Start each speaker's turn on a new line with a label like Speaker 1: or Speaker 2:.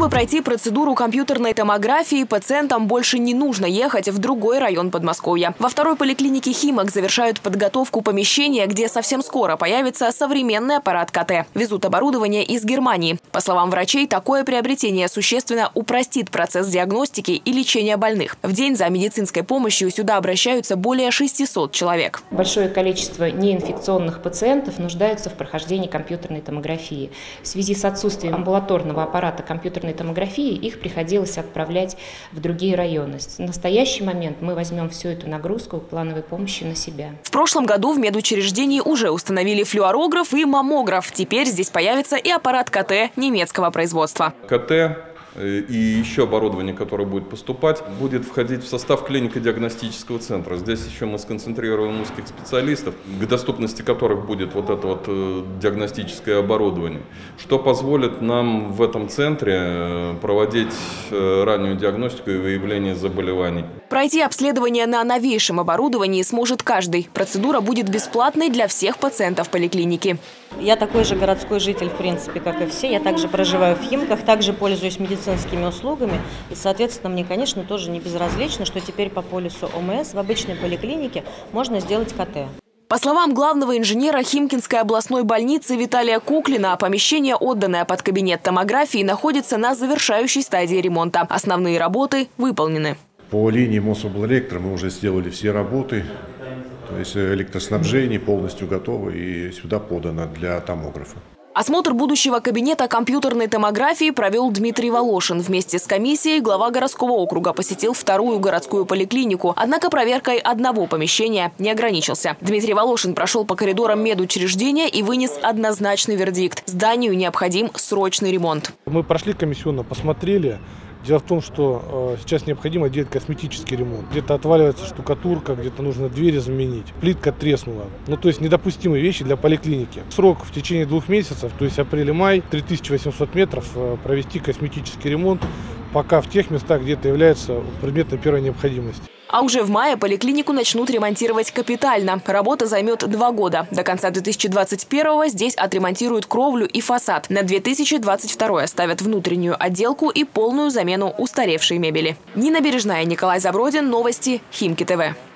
Speaker 1: Чтобы пройти процедуру компьютерной томографии, пациентам больше не нужно ехать в другой район Подмосковья. Во второй поликлинике «Химок» завершают подготовку помещения, где совсем скоро появится современный аппарат КТ. Везут оборудование из Германии. По словам врачей, такое приобретение существенно упростит процесс диагностики и лечения больных. В день за медицинской помощью сюда обращаются более 600 человек.
Speaker 2: Большое количество неинфекционных пациентов нуждаются в прохождении компьютерной томографии. В связи с отсутствием амбулаторного аппарата компьютерной томографии их приходилось отправлять в другие районы. В настоящий момент мы возьмем всю эту нагрузку плановой помощи на себя.
Speaker 1: В прошлом году в медучреждении уже установили флюорограф и маммограф. Теперь здесь появится и аппарат КТ немецкого производства.
Speaker 3: КТ и еще оборудование, которое будет поступать, будет входить в состав клинико-диагностического центра. Здесь еще мы сконцентрируем узких специалистов, к доступности которых будет вот это вот диагностическое оборудование, что позволит нам в этом центре проводить раннюю диагностику и выявление заболеваний.
Speaker 1: Пройти обследование на новейшем оборудовании сможет каждый. Процедура будет бесплатной для всех пациентов поликлиники.
Speaker 4: Я такой же городской житель, в принципе, как и все. Я также проживаю в Химках, также пользуюсь медицинскими услугами. И, соответственно, мне, конечно, тоже не безразлично, что теперь по полису ОМС в обычной поликлинике можно сделать КТ.
Speaker 1: По словам главного инженера Химкинской областной больницы Виталия Куклина, помещение, отданное под кабинет томографии, находится на завершающей стадии ремонта. Основные работы выполнены.
Speaker 5: По линии Мособлэлектро мы уже сделали все работы. То есть электроснабжение полностью готово и сюда подано для томографа.
Speaker 1: Осмотр будущего кабинета компьютерной томографии провел Дмитрий Волошин. Вместе с комиссией глава городского округа посетил вторую городскую поликлинику. Однако проверкой одного помещения не ограничился. Дмитрий Волошин прошел по коридорам медучреждения и вынес однозначный вердикт. Зданию необходим срочный ремонт.
Speaker 6: Мы прошли комиссионно, посмотрели. Дело в том, что сейчас необходимо делать косметический ремонт. Где-то отваливается штукатурка, где-то нужно двери заменить. Плитка треснула. То есть недопустимые вещи для поликлиники. Срок в течение 2 месяцев, то есть апрель-май, 3800 метров провести косметический ремонт, пока в тех местах, где это является предметом первой необходимости.
Speaker 1: А уже в мае поликлинику начнут ремонтировать капитально. Работа займет 2 года. До конца 2021-го здесь отремонтируют кровлю и фасад. На 2022 оставят внутреннюю отделку и полную замену устаревшей мебели. Нина Бережная, Николай Забродин. Новости Химки ТВ.